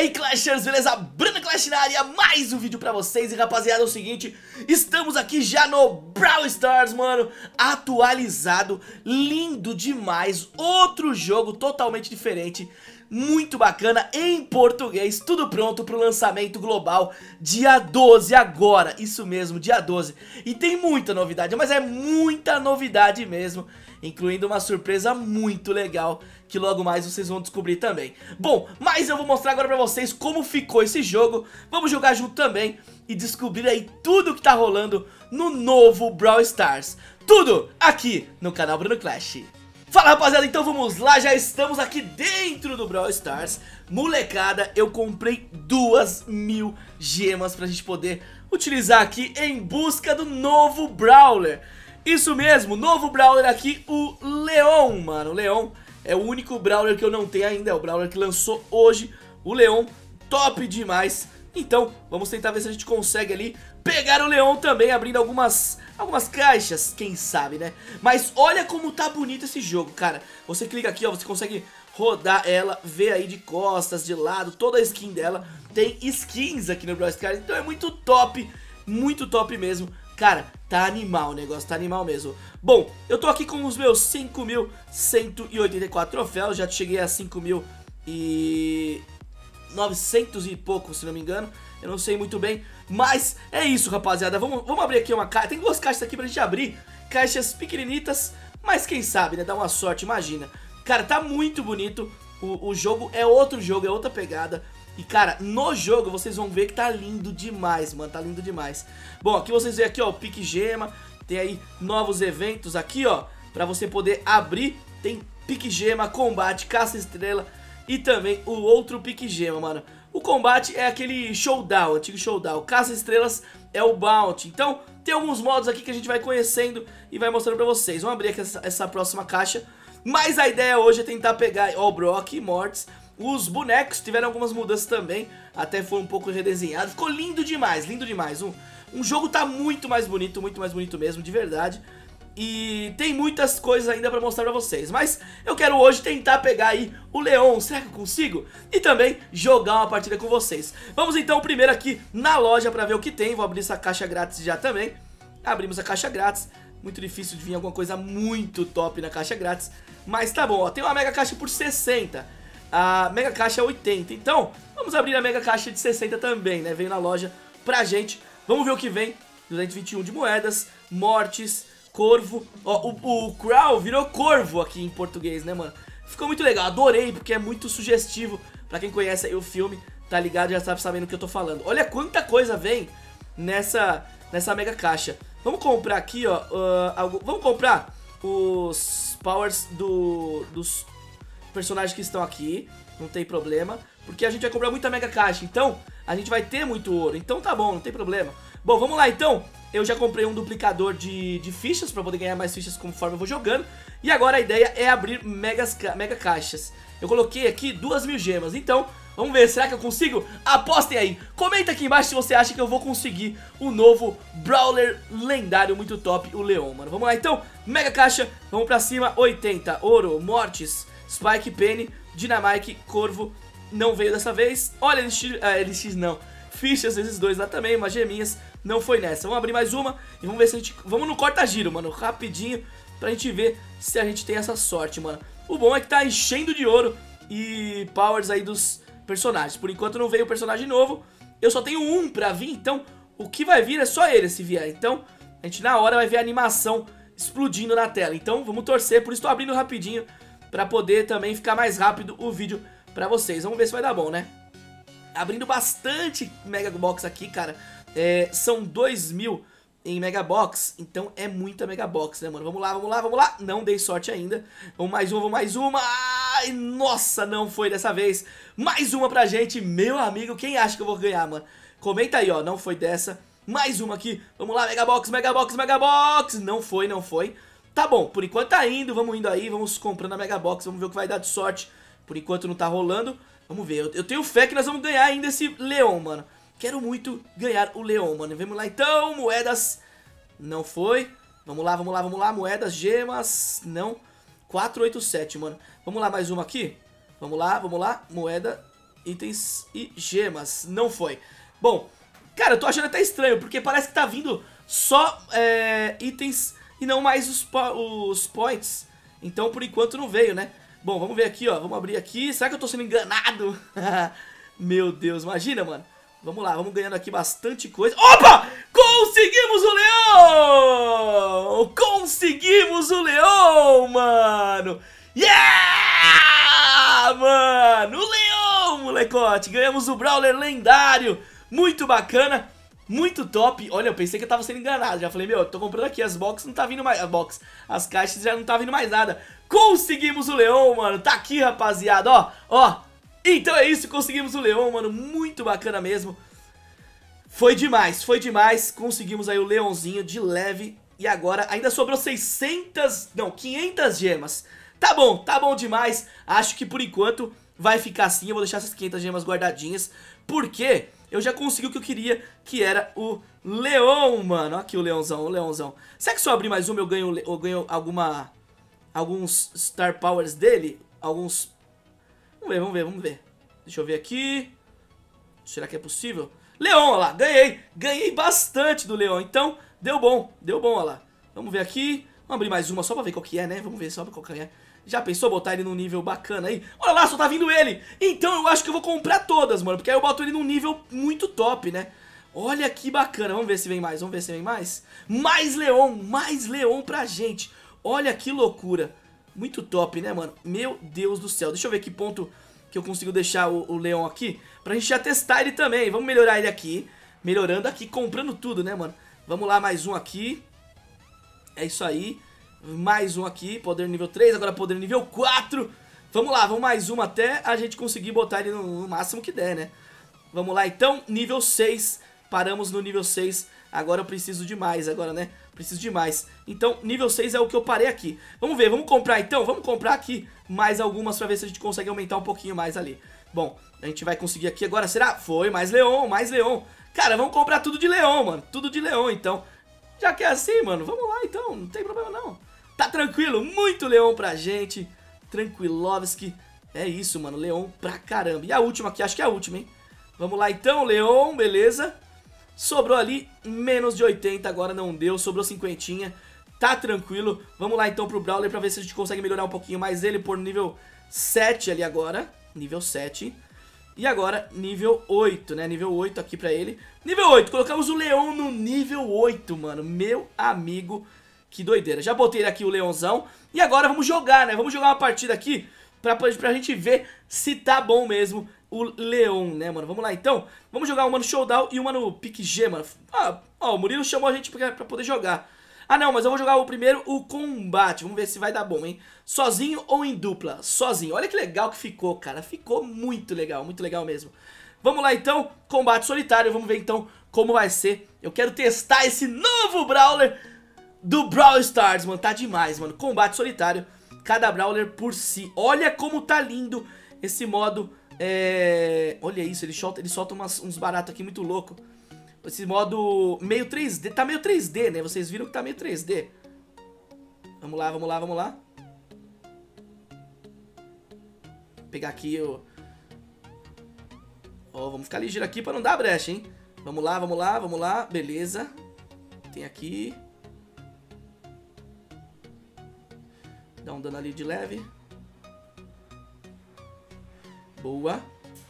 aí, Clashers, beleza? Bruno Clash na área, mais um vídeo pra vocês. E rapaziada, é o seguinte, estamos aqui já no Brawl Stars, mano, atualizado, lindo demais. Outro jogo totalmente diferente, muito bacana, em português, tudo pronto pro lançamento global dia 12 agora, isso mesmo, dia 12. E tem muita novidade, mas é muita novidade mesmo, incluindo uma surpresa muito legal que logo mais vocês vão descobrir também. Bom, mas eu vou mostrar agora pra vocês como ficou esse jogo. Vamos jogar junto também e descobrir aí tudo que tá rolando no novo Brawl Stars. Tudo aqui no canal Bruno Clash. Fala, rapaziada, então vamos lá, já estamos aqui dentro do Brawl Stars. Molecada, eu comprei 2.000 gemas pra gente poder utilizar aqui em busca do novo Brawler. Isso mesmo, novo Brawler aqui, o Leon, mano. O Leon é o único Brawler que eu não tenho ainda, é o Brawler que lançou hoje, o Leon, top demais. Então, vamos tentar ver se a gente consegue ali pegar o Leon também, abrindo algumas caixas, quem sabe, né? Mas olha como tá bonito esse jogo, cara. Você clica aqui, ó, você consegue rodar ela, ver aí de costas, de lado, toda a skin dela. Tem skins aqui no Brawl Stars, então é muito top mesmo. Cara, tá animal o negócio, tá animal mesmo. Bom, eu tô aqui com os meus 5.184 troféus. Já cheguei a 5.900 e pouco, se não me engano. Eu não sei muito bem, mas é isso, rapaziada. Vamos abrir aqui uma caixa. Tem duas caixas aqui pra gente abrir, caixas pequenininhas, mas quem sabe, né, dá uma sorte, imagina. Cara, tá muito bonito. O jogo é outro jogo, é outra pegada. E cara, no jogo vocês vão ver que tá lindo demais, mano, tá lindo demais. Bom, aqui vocês veem aqui, ó, o Pique Gema. Tem aí novos eventos aqui, ó, pra você poder abrir. Tem Pique Gema, Combate, Caça Estrela e também o outro Pique Gema, mano. O Combate é aquele Showdown, antigo Showdown. Caça Estrelas é o Bounty. Então tem alguns modos aqui que a gente vai conhecendo e vai mostrando pra vocês. Vamos abrir aqui essa próxima caixa. Mas a ideia hoje é tentar pegar, ó, o Brock, Mortis. Os bonecos tiveram algumas mudanças também, até foi um pouco redesenhado. Ficou lindo demais, lindo demais. Um jogo tá muito mais bonito mesmo, de verdade. E tem muitas coisas ainda pra mostrar pra vocês. Mas eu quero hoje tentar pegar aí o Leon, será que eu consigo? E também jogar uma partida com vocês. Vamos então primeiro aqui na loja pra ver o que tem. Vou abrir essa caixa grátis já também. Abrimos a caixa grátis. Muito difícil de vir alguma coisa muito top na caixa grátis. Mas tá bom, ó, tem uma mega caixa por 60. A mega caixa é 80, então vamos abrir a mega caixa de 60 também, né? Veio na loja pra gente. Vamos ver o que vem. 221 de moedas, Mortis, Corvo. Ó, o Crow virou Corvo aqui em português, né, mano? Ficou muito legal, adorei, porque é muito sugestivo. Pra quem conhece aí o filme, tá ligado, já sabe sabendo o que eu tô falando. Olha quanta coisa vem nessa mega caixa. Vamos comprar aqui, ó, vamos comprar os powers dos personagens que estão aqui, não tem problema, porque a gente vai comprar muita mega caixa, então a gente vai ter muito ouro, então tá bom, não tem problema. Bom, vamos lá então, eu já comprei um duplicador de fichas pra poder ganhar mais fichas conforme eu vou jogando, e agora a ideia é abrir mega caixas. Eu coloquei aqui 2.000 gemas, então vamos ver, será que eu consigo? Apostem aí, comenta aqui embaixo se você acha que eu vou conseguir o novo Brawler lendário muito top, o Leon, mano. Vamos lá então, mega caixa, vamos pra cima, 80, ouro, Mortis, Spike, Penny, Dynamite, Corvo, não veio dessa vez. Olha, LX não, fichas vezes 2 lá também, umas geminhas, não foi nessa. Vamos abrir mais uma e vamos ver se a gente... Vamos no corta-giro, mano, rapidinho, pra gente ver se a gente tem essa sorte, mano. O bom é que tá enchendo de ouro e powers aí dos personagens. Por enquanto não veio o personagem novo, eu só tenho um pra vir, então o que vai vir é só ele se vier. Então a gente na hora vai ver a animação explodindo na tela. Então vamos torcer, por isso tô abrindo rapidinho, pra poder também ficar mais rápido o vídeo pra vocês. Vamos ver se vai dar bom, né? Abrindo bastante Mega Box aqui, cara. São 2.000 em Mega Box, então é muita Mega Box, né, mano? Vamos lá, vamos lá, vamos lá. Não dei sorte ainda. Vamos mais uma, vamos mais uma. Ai, nossa, não foi dessa vez. Mais uma pra gente, meu amigo. Quem acha que eu vou ganhar, mano? Comenta aí, ó. Não foi dessa. Mais uma aqui. Vamos lá, Mega Box, Mega Box, Mega Box. Não foi, não foi. Tá bom, por enquanto tá indo, vamos indo aí, vamos comprando a Mega Box, vamos ver o que vai dar de sorte. Por enquanto não tá rolando, vamos ver, eu tenho fé que nós vamos ganhar ainda esse Leon, mano. Quero muito ganhar o Leon, mano. Vamos lá então, moedas, não foi. Vamos lá, vamos lá, vamos lá, moedas, gemas, não. 487, mano. Vamos lá, mais uma aqui. Vamos lá, moeda. itens e gemas. Não foi. Bom, cara, eu tô achando até estranho, porque parece que tá vindo só itens e não mais os points. Então, por enquanto, não veio, né? Bom, vamos ver aqui, ó. Vamos abrir aqui. Será que eu tô sendo enganado? Meu Deus, imagina, mano. Vamos lá, vamos ganhando aqui bastante coisa. Opa! Conseguimos o leão! Conseguimos o leão, mano! Yeah! Mano, o leão, molecote! Ganhamos o Brawler lendário. Muito bacana, muito top. Olha, eu pensei que eu tava sendo enganado. Já falei, meu, eu tô comprando aqui as boxes, não tá vindo mais... As caixas já não tá vindo mais nada. Conseguimos o leão, mano. Tá aqui, rapaziada, ó, ó. Então é isso, conseguimos o leão, mano, muito bacana mesmo. Foi demais, conseguimos aí o leãozinho de leve. E agora ainda sobrou 500 gemas. Tá bom demais. Acho que por enquanto vai ficar assim, eu vou deixar essas 500 gemas guardadinhas. Porque eu já consegui o que eu queria, que era o leão, mano. Aqui o leãozão. Será que se eu abrir mais uma eu ganho alguns Star Powers dele? Vamos ver. Deixa eu ver aqui. Será que é possível? Leão, olha lá, ganhei bastante do leão. Então, deu bom, olha lá. Vamos ver aqui, vamos abrir mais uma só pra ver qual que é, né? Vamos ver só qual que é. Já pensou botar ele num nível bacana aí? Olha lá, só tá vindo ele. Então eu acho que eu vou comprar todas, mano, porque aí eu boto ele num nível muito top, né? Olha que bacana, vamos ver se vem mais, Mais leão pra gente. Olha que loucura. Muito top, né, mano? Meu Deus do céu. Deixa eu ver que ponto que eu consigo deixar o leão aqui, pra gente já testar ele também. Vamos melhorar ele aqui. Melhorando aqui, comprando tudo, né, mano? Vamos lá, mais um aqui. É isso aí. Mais um aqui, poder nível 3, agora poder nível 4. Vamos lá, vamos mais uma até a gente conseguir botar ele no máximo que der, né? Vamos lá, então, nível 6. Paramos no nível 6. Agora eu preciso de mais, né? Preciso de mais. Então, nível 6 é o que eu parei aqui. Vamos ver, vamos comprar então? Vamos comprar aqui mais algumas pra ver se a gente consegue aumentar um pouquinho mais ali. Bom, a gente vai conseguir aqui agora, será? Foi, mais leão. Cara, vamos comprar tudo de leão, mano. Tudo de leão, então. Já que é assim, mano, vamos lá então. Não tem problema não. Tá tranquilo, muito leão pra gente. Tranquilovski. É isso, mano, leão pra caramba. E a última aqui, acho que é a última, hein? Vamos lá então, leão, beleza. Sobrou ali menos de 80, agora não deu, sobrou 50, tá tranquilo. Vamos lá então pro Brawler pra ver se a gente consegue melhorar um pouquinho mais ele, por nível 7 ali agora, nível 7. E agora nível 8, né, nível 8 aqui pra ele. Nível 8, colocamos o leão no nível 8, mano, meu amigo, que doideira. Já botei aqui o leãozão e agora vamos jogar, né, vamos jogar uma partida aqui pra gente ver se tá bom mesmo o leão, né, mano? Vamos lá, então. Vamos jogar uma no Showdown e uma no Pique G, mano. Ó, o Murilo chamou a gente pra poder jogar. Ah, não, mas eu vou jogar primeiro o combate. Vamos ver se vai dar bom, hein? Sozinho ou em dupla? Sozinho. Olha que legal que ficou, cara. Ficou muito legal mesmo. Vamos lá, então. Combate solitário. Vamos ver, então, como vai ser. Eu quero testar esse novo Brawler do Brawl Stars, mano. Tá demais, mano. Combate solitário. Cada Brawler por si. Olha como tá lindo esse modo. Olha isso, ele solta uns baratos aqui muito louco. Esse modo meio 3D, tá meio 3D, né? Vocês viram que tá meio 3D. Vamos lá. Pegar aqui o... Ó, vamos ficar ligeiro aqui pra não dar brecha, hein? Vamos lá, beleza. Tem aqui. Dá um dano ali de leve. Boa.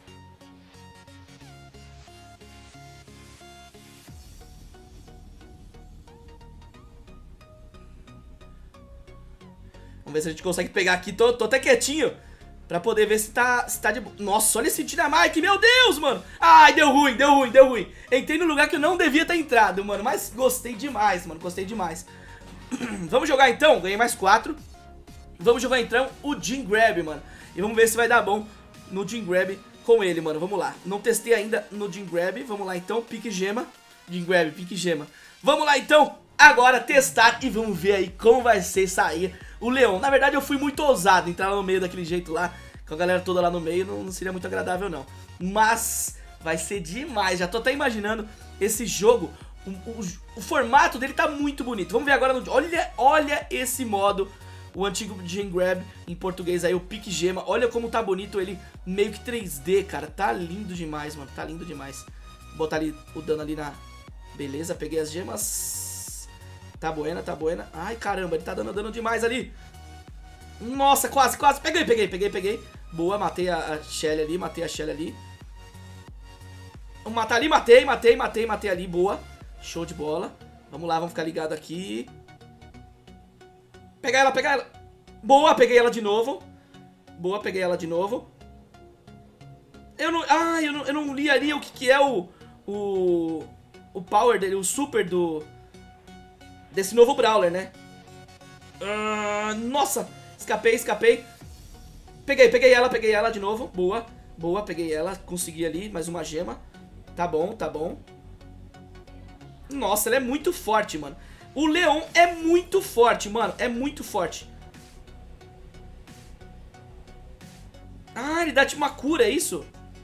Vamos ver se a gente consegue pegar aqui. Tô até quietinho pra poder ver se tá de boa. Nossa, olha esse Dynamite, meu Deus, mano. Ai, deu ruim. Entrei no lugar que eu não devia ter entrado, mano. Mas gostei demais, mano, Vamos jogar então, ganhei mais 4. Vamos jogar então o Gem Grab, mano. E vamos ver se vai dar bom no Gem Grab com ele, mano. Vamos lá. Não testei ainda no Gem Grab. Vamos lá, então. Pique Gema. Gem Grab, Pique Gema. Vamos lá, então. Agora testar e vamos ver aí como vai ser sair o leão. Na verdade, eu fui muito ousado. Entrar lá no meio daquele jeito lá, com a galera toda lá no meio, não seria muito agradável, não. Mas vai ser demais. Já tô até imaginando esse jogo. O formato dele tá muito bonito. Vamos ver agora no... Olha esse modo. o antigo Gem Grab, em português aí, o Pique Gema. Olha como tá bonito ele, meio que 3D, cara. Tá lindo demais, mano, tá lindo demais. Vou botar ali o dano ali na... Beleza, peguei as gemas. Tá buena, tá buena. Ai, caramba, ele tá dando dano demais ali. Nossa, quase, quase. Peguei. Boa, matei a Shelly ali, Vamos matar ali, matei ali, boa. Show de bola. Vamos lá, vamos ficar ligado aqui. Pegar ela. Boa, peguei ela de novo. Eu não li ali o que é o power dele, o super desse novo Brawler, né? Nossa, escapei. Peguei ela de novo. Boa, peguei ela, consegui ali, mais uma gema. Tá bom. Nossa, ela é muito forte, mano. O Leon é muito forte, mano. É muito forte. Ah, ele dá tipo uma cura, é isso?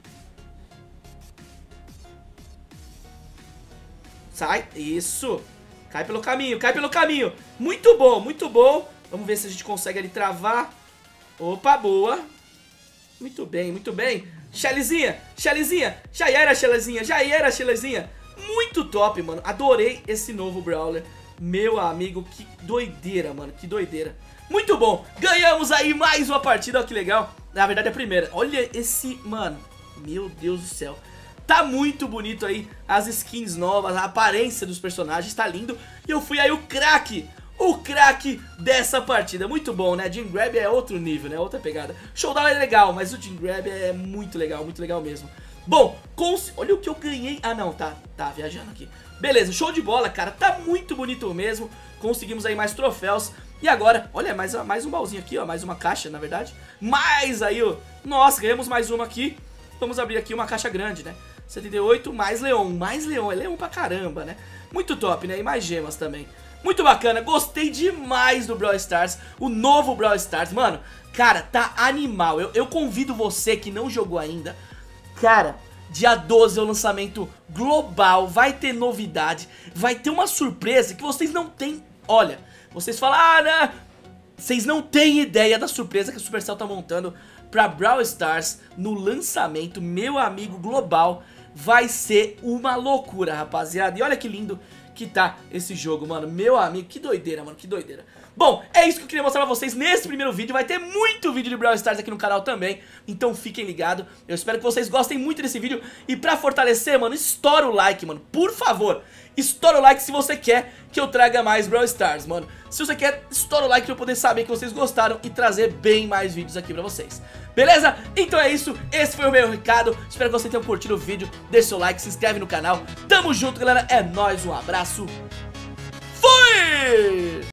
Sai, isso. Cai pelo caminho. Muito bom. Vamos ver se a gente consegue ali travar. Opa, boa. Muito bem. Shellyzinha. Já era, Shellyzinha. Muito top, mano. Adorei esse novo Brawler. Meu amigo, que doideira, mano. Que doideira. Muito bom. Ganhamos aí mais uma partida, ó que legal. Na verdade, a primeira. Olha esse, mano. Meu Deus do céu. Tá muito bonito aí as skins novas, a aparência dos personagens, tá lindo. E eu fui aí o craque dessa partida. Muito bom, né? Gem Grab é outro nível, né? Outra pegada. Showdown é legal, mas o Gem Grab é muito legal mesmo. Bom, olha o que eu ganhei. Ah, não, tá viajando aqui. Beleza, show de bola, cara. Tá muito bonito mesmo. Conseguimos aí mais troféus. E agora, olha, mais um baúzinho aqui, ó. Mais uma caixa, na verdade. Mais aí, ó. Nossa, ganhamos mais uma aqui. Vamos abrir aqui uma caixa grande, né? 78, mais Leon. É Leon pra caramba, né? Muito top, né? E mais gemas também. Muito bacana, gostei demais do Brawl Stars. O novo Brawl Stars, mano. Cara, tá animal. Eu convido você que não jogou ainda. Cara, dia 12 é o lançamento global. Vai ter novidade. Vai ter uma surpresa que vocês não têm. Olha, vocês falam, né? Vocês não têm ideia da surpresa que a Supercell tá montando pra Brawl Stars no lançamento, meu amigo, global. Vai ser uma loucura, rapaziada. E olha que lindo que tá esse jogo, mano. Meu amigo, que doideira, mano, que doideira. Bom, é isso que eu queria mostrar pra vocês nesse primeiro vídeo. Vai ter muito vídeo de Brawl Stars aqui no canal também, então fiquem ligados. Eu espero que vocês gostem muito desse vídeo. E pra fortalecer, mano, estoura o like, mano, por favor. Estoura o like se você quer que eu traga mais Brawl Stars, mano. Se você quer, estoura o like pra eu poder saber que vocês gostaram e trazer bem mais vídeos aqui pra vocês. Beleza? Então é isso, esse foi o meu recado. Espero que vocês tenham curtido o vídeo. Deixa seu like, se inscreve no canal. Tamo junto, galera. É nóis, um abraço. Fui!